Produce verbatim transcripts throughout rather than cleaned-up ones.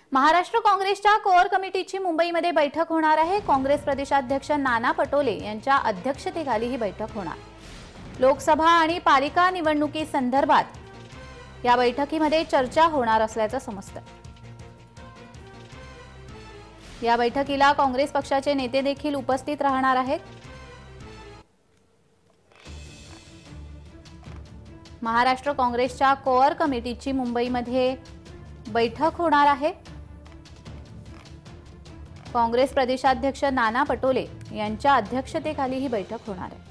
महाराष्ट्र काँग्रेसच्या कोअर कमिटीची मुंबईमध्ये बैठक होणार आहे। काँग्रेस प्रदेशाध्यक्ष नाना पटोले यांच्या अध्यक्षतेखाली ही बैठक होणार। लोकसभा आणि पालिका निवडणुकीसंदर्भात या बैठकीमध्ये चर्चा होणार असल्याचं समजतं। या बैठकीला काँग्रेस पक्षाचे नेते देखील उपस्थित राहणार आहेत। महाराष्ट्र काँग्रेसच्या कोअर कमिटीची मुंबईमध्ये बैठक होणार आहे। काँग्रेस प्रदेशाध्यक्ष नाना पटोले यांच्या अध्यक्षतेखाली ही बैठक होणार आहे।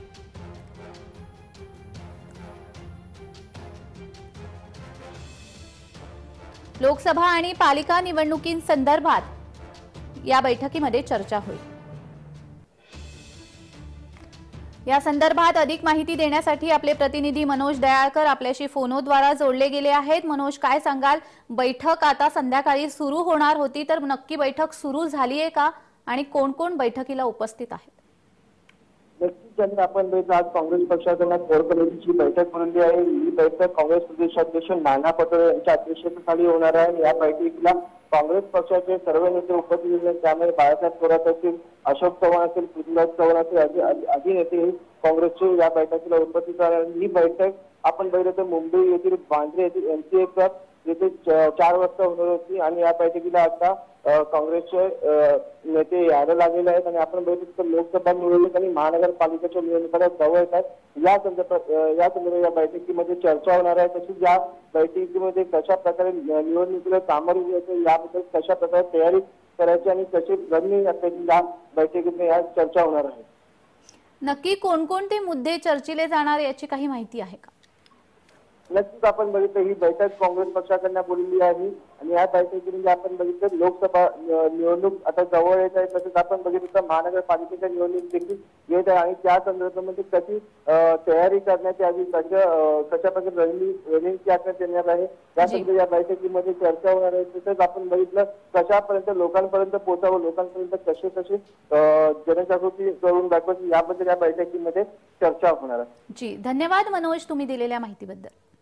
लोकसभा आणि पालिका निवडणुकींसंदर्भात या बैठकीमध्ये चर्चा होईल। या संदर्भात अधिक माहिती देण्यासाठी आपले प्रतिनिधी मनोज दयाळकर आपल्याशी फोनद्वारे जोडले गेले आहेत। मनोज, काय सांगाल? बैठक आता संध्याकाळी सुरू होणार होती, तर नक्की बैठक सुरू झाली आहे का आणि कोण कोण बैठकीला उपस्थित आहेत? नक्कीच आपण आज काँग्रेस पक्षाकडून कोर कमिटीची बैठक बोलवली आहे। ही बैठक काँग्रेस प्रदेशाध्यक्ष नाना पटोले यांच्या अध्यक्षतेखाली होणार आहे। या बैठकीला काँग्रेस पक्षाचे सर्व नेते उपस्थित आहेत। त्यामध्ये बाळासाहेब थोरात असतील, अशोक चव्हाण असतील, पृथ्वीराज चव्हाण असतील, आदी नेते काँग्रेसचे या बैठकीला उपस्थित राहणार। ही बैठक आपण बघितलं तर मुंबई येथील बांद्रे येथील एमसीए क्लब येथे चार वाजता होणार होती आणि या बैठकीला आता काँग्रेसचे नेते यायला लागलेले आहेत आणि आपण बघितलं तर लोकसभा निवडणूक आणि महानगरपालिकेच्या निवडणुका जवळ येतात। या संदर्भात या संदर्भात या बैठकीमध्ये चर्चा होणार आहे। तसेच या बैठकीमध्ये कशा प्रकारे निवडणुकीला सामोरे जायचं याबद्दल कशा प्रकारे तयारी करायची आणि कशी रणनीती या बैठकीत या चर्चा होणार आहे। नक्की कोणकोणते मुद्दे चर्चिले जाणार याची काही माहिती आहे का? नक्कीच आपण बघितलं ही बैठक काँग्रेस पक्षाकडून बोलवली आहे आणि या बैठकीमध्ये आपण बघितलं लोकसभा निवडणूक आता जवळ येत आहे। तसेच आपण बघितलं तर महानगरपालिकेच्या निवडणूक देखील येत आहे आणि त्या संदर्भामध्ये कशी तयारी करण्यात यावी, कशा कशा प्रकारे रणनीती आखण्यात येणार आहे या संदर्भात या बैठकीमध्ये चर्चा होणार आहे। तसेच आपण बघितलं कशापर्यंत लोकांपर्यंत पोहोचावं, लोकांपर्यंत कसे कसे जनजागृती करून दाखवायची याबद्दल या बैठकीमध्ये चर्चा होणार आहे। जी, धन्यवाद मनोज, तुम्ही दिलेल्या माहितीबद्दल।